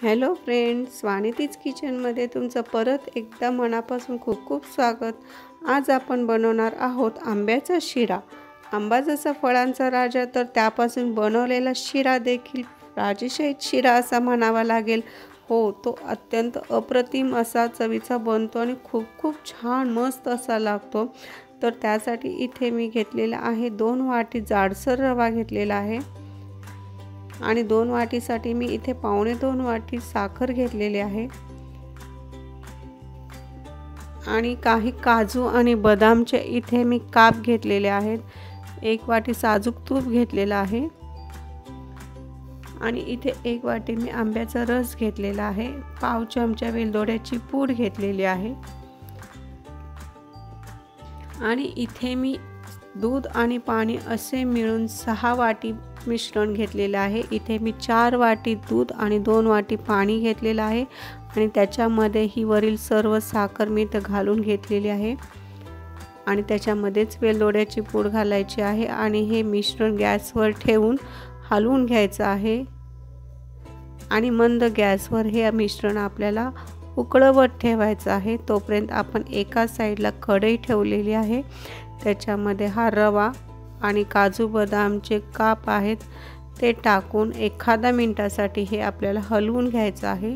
Hello friends, स्वानितीज किचनमध्ये तुमचं परत एकदा मनापासून खूप खूप स्वागत। आज आपण बनवणार आहोत आंब्याचा शिरा। आंबा जसा फळांचा राजा, तर त्यापासून बनवलेला शिरा देखील राजेशाही शिरा असा म्हणावा लागेल। हो, तो अत्यंत अप्रतिम असा चवीचा बनतो आणि खूप खूप छान मस्त असा लागतो। तर त्यासाठी इथे मी घेतलेला आहे 2 वाटी जाडसर रवा घेतलेला आहे आणि 2 वाटीसाठी मी इथे 2.25 वाटी साखर घेतलेली आहे आणि काही काजू आणि बदामचे इथे मी काप घेतलेले आहेत। 1 वाटी साजूक तूप घेतलेला आहे आणि इथे 1 वाटी मी आंब्याचा रस घेतलेला आहे। पाव चमचा वेलदोड्याची पूड घेतलेली आहे आणि इथे मी दूध आणि पाणी असे मिळून 6 वाटी मिश्रण घेतलेले आहे। इथे मी 4 वाटी दूध आणि 2 वाटी पाणी घेतलेले आहे आणि त्याच्यामध्ये ही वरील सर्व साखर मी घालून घेतलेली आहे आणि त्याच्यामध्येच वेलदोड्याची पूड घालायची आहे आणि हे मिश्रण गॅसवर ठेवून हलवून घ्यायचं आहे आणि मंद गॅसवर हे मिश्रण आपल्याला उकळवत ठेवायचं आहे। तोपर्यंत आपण एका साईडला कढई ठेवलेली आहे, त्याच्यामध्ये हा रवा आणि काजू बदामचे काप आहेत ते टाकून एखादा मिनिटासाठी हे आपल्याला हलवून घ्यायचं आहे।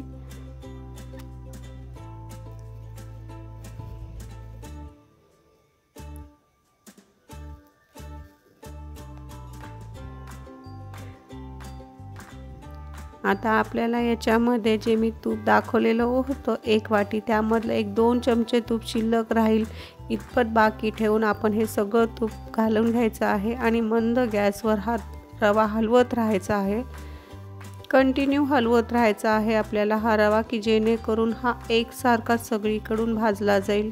आता आपल्याला याच्यामध्ये जे मी तूप दाखवलेलं होतं 1 वाटी, त्यामधलं 1-2 चमचे तूप शिल्लक राहील इतपत बाकी ठेवून आपण हे सगळं तूप घालून घ्यायचं आहे आणि मंद गॅसवर हा रवा हलवत राहायचा आहे। कंटिन्यू हलवत राहायचा आहे आपल्याला हा रवा, की जेणेकरून हा एकसारखा सगळीकडून भाजला जाईल।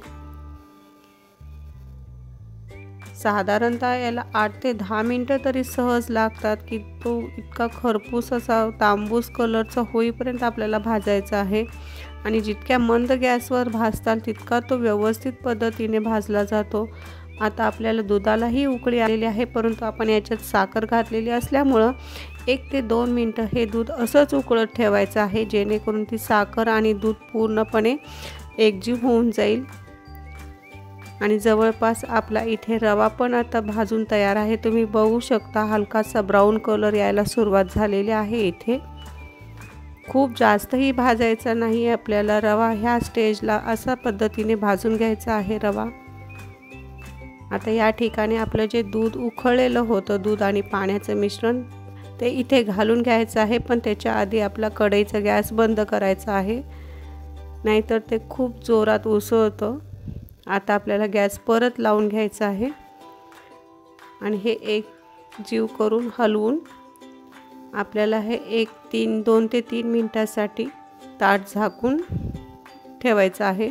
साधारणतः याला 8 ते 10 मिनिटं तरी सहज लागतात, की तो इतका खरपूस असा तांबूस कलरचा होईपर्यंत आपल्याला भाजायचा आहे आणि जितक्या मंद गॅसवर भाजताल तितका तो व्यवस्थित पद्धतीने भाजला जातो। आता आपल्याला दुधालाही उकळी आलेली आहे, परंतु आपण याच्यात साखर घातलेली असल्यामुळं 1 ते 2 मिनिटं हे दूध असंच उकळत ठेवायचं आहे, जेणेकरून ती साखर आणि दूध पूर्णपणे एकजीव होऊन जाईल आणि जवळपास आपला इथे रवा पण आता भाजून तयार आहे। तुम्ही बघू शकता हलकासा ब्राऊन कलर यायला सुरुवात झालेली आहे। इथे खूप जास्तही भाजायचा नाही आपल्याला रवा, ह्या स्टेजला अशा पद्धतीने भाजून घ्यायचा आहे रवा। आता या ठिकाणी आपलं जे दूध उकळलेलं होतं, दूध आणि पाण्याचं मिश्रण, ते इथे घालून घ्यायचं आहे, पण त्याच्या आधी आपला कढईचा गॅस बंद करायचा आहे, नाहीतर ते खूप जोरात उसळतं। आता आपल्याला गॅस परत लावून घ्यायचा आहे आणि हे एक जीव करून हलवून आपल्याला हे 2 ते 3 मिनिटासाठी ताट झाकून ठेवायचं आहे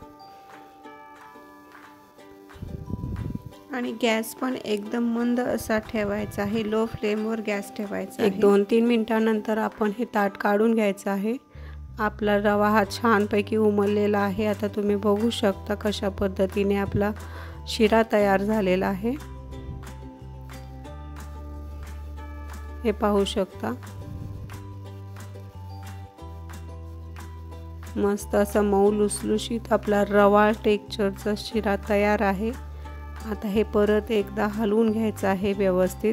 आणि गॅस पण एकदम मंद असा ठेवायचा आहे, लो फ्लेमवर गॅस ठेवायचा आहे। 2-3 मिनिटांनंतर आपण हे ताट काढून घ्यायचं आहे। आपला रवा हा छानपैकी उमललेला आहे। आता तुम्ही बघू शकता कशा पद्धतीने आपला शिरा तयार झालेला आहे, हे पाहू शकता। मस्त असा मऊ लुसलुशीत आपला रवा टेक्स्चरचा शिरा तयार आहे। आता हे परत एकदा हलवून घ्यायचं आहे व्यवस्थित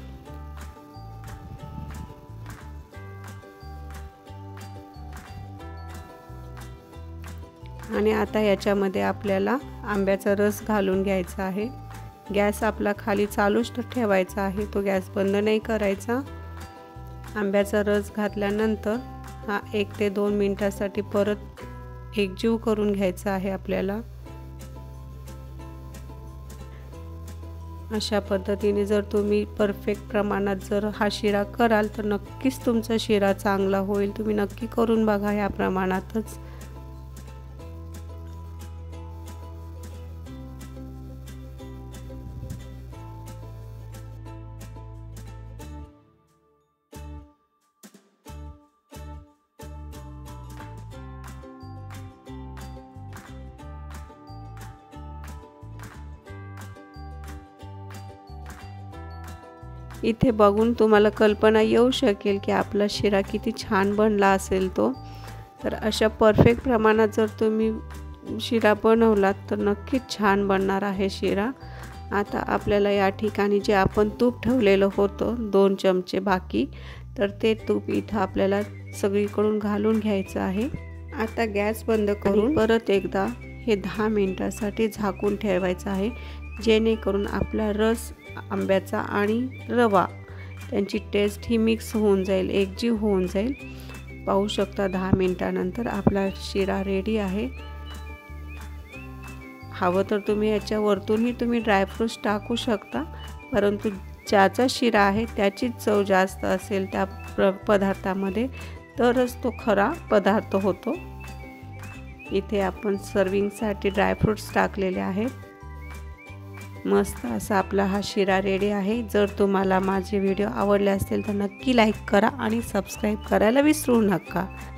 आणि आता याच्यामध्ये आपल्याला आंब्याचा रस घालून घ्यायचा आहे। गॅस आपला खाली चालूच ठेवायचा आहे, तो गॅस बंद नाही करायचा। आंब्याचा रस घातल्यानंतर हा 1 ते 2 मिनिटासाठी परत एकजीव करून घ्यायचा आहे आपल्याला। अशा पद्धतीने जर तुम्ही परफेक्ट प्रमाणात जर हा शिरा कराल तर नक्कीच तुमचा शिरा चांगला होईल। तुम्ही नक्की करून बघा या प्रमाणातच। इथे बघून तुम्हाला कल्पना येऊ शकेल की आपला शिरा किती छान बनला असेल तो। तर अशा परफेक्ट प्रमाणात जर तुम्ही शिरा बनवलात तर नक्कीच छान बनणार आहे शिरा। आता आपल्याला या ठिकाणी जे आपण तूप ठेवलेलं होतं 2 चमचे बाकी, तर ते तूप इथं आपल्याला सगळीकडून घालून घ्यायचं आहे। आता गॅस बंद करून परत एकदा हे 10 मिनिटासाठी झाकून ठेवायचं आहे, जेणेकरून आपला रस आंब्याचा आणि रवा त्यांची टेस्ट ही मिक्स होऊन जाईल, एकजीव होऊन जाईल। पाहू शकता 10 मिनिटानंतर आपला शिरा रेडी आहे। हवं तर तुम्ही याच्या वरतूनही तुम्ही ड्रायफ्रूट्स टाकू शकता, परंतु ज्याचा शिरा आहे त्याची चव जास्त असेल त्या पदार्थामध्ये तरच तो खरा पदार्थ होतो। इथे आपण सर्विंगसाठी ड्रायफ्रूट्स टाकलेले आहेत। मस्त असा आपला हा शिरा रेडी आहे। जर तुम्हाला माझे व्हिडिओ आवडले असतील तर नक्की लाईक करा आणि सबस्क्राईब करायला विसरू नका।